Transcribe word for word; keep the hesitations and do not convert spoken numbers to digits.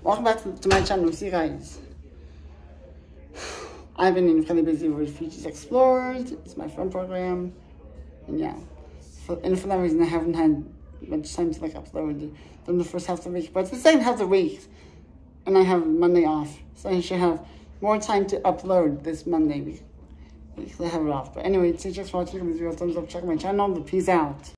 welcome back to, to my channel. See you guys. I've been incredibly busy with Features Explored. It's my film program. And yeah. For, and for that reason, I haven't had much time to like upload from the first half of the week. But it's the second half of the week. And I have Monday off. So I should have more time to upload this Monday week. Because I have it off. But anyway, thanks for watching this video. Thumbs up, check my channel. Peace out.